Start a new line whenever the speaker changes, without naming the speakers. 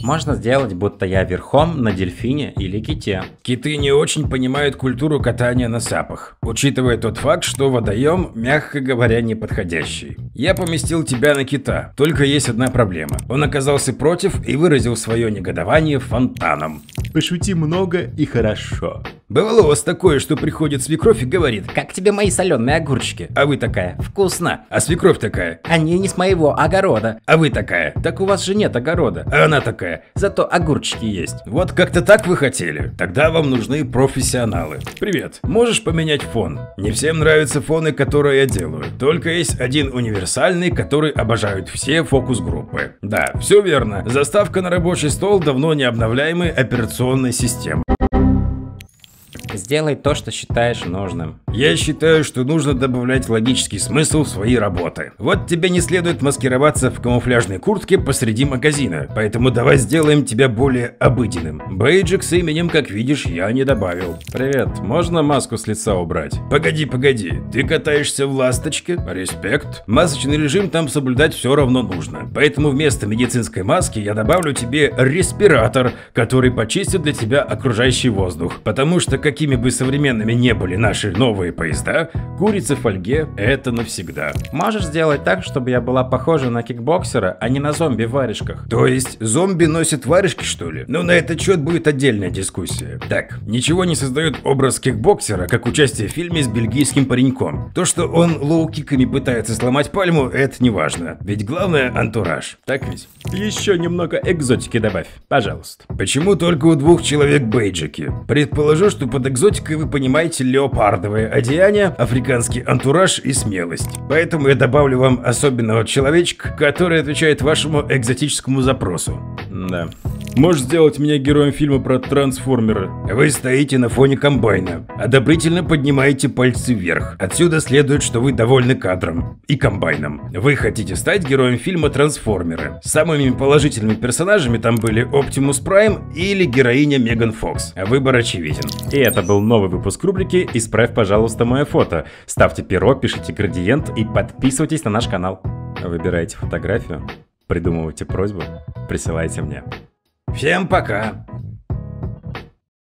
Можно сделать, будто я верхом на дельфине или ките.
Киты не очень понимают культуру катания на сапах, учитывая тот факт, что водоем, мягко говоря, неподходящий. Я поместил тебя на кита, только есть одна проблема. Он оказался против и выразил свое негодование фонтаном.
Пошути много и хорошо.
Бывало у вас такое, что приходит свекровь и говорит:
как тебе мои соленые огурчики?
А вы такая:
вкусно.
А свекровь такая:
они не с моего огорода.
А вы такая:
так у вас же нет огорода.
А она такая:
зато огурчики есть.
Вот как-то так вы хотели? Тогда вам нужны профессионалы. Привет, можешь поменять фон? Не всем нравятся фоны, которые я делаю. Только есть один универсальный, который обожают все фокус-группы. Да, все верно. Заставка на рабочий стол давно необновляемой операционной системы.
Сделай то, что считаешь нужным.
Я считаю, что нужно добавлять логический смысл в свои работы. Вот тебе не следует маскироваться в камуфляжной куртке посреди магазина, поэтому давай сделаем тебя более обыденным. Бейджик с именем, как видишь, я не добавил.
Привет, можно маску с лица убрать?
Погоди, ты катаешься в ласточке? Респект. Масочный режим там соблюдать все равно нужно, поэтому вместо медицинской маски я добавлю тебе респиратор, который почистит для тебя окружающий воздух, потому что какими бы современными не были наши новые поезда, курица в фольге — это навсегда.
Можешь сделать так, чтобы я была похожа на кикбоксера, а не на зомби в варежках?
То есть зомби носят варежки, что ли? Ну, на этот счет будет отдельная дискуссия. Так, ничего не создает образ кикбоксера, как участие в фильме с бельгийским пареньком. То, что он лоу-киками пытается сломать пальму, это не важно. Ведь главное — антураж. Так ведь?
Еще немного экзотики добавь, пожалуйста.
Почему только у 2 человек бейджики? Предположу, что под экзотикой вы понимаете леопардовое одеяние, африканский антураж и смелость. Поэтому я добавлю вам особенного человечка, который отвечает вашему экзотическому запросу.
Да.
Можешь сделать меня героем фильма про трансформеры. Вы стоите на фоне комбайна, одобрительно поднимаете пальцы вверх. Отсюда следует, что вы довольны кадром и комбайном. Вы хотите стать героем фильма «Трансформеры». Самыми положительными персонажами там были Оптимус Прайм или героиня Меган Фокс. Выбор очевиден.
И это был новый выпуск рубрики «Исправь, пожалуйста, мое фото». Ставьте перо, пишите градиент и подписывайтесь на наш канал. Выбирайте фотографию, придумывайте просьбу, присылайте мне.
Всем пока!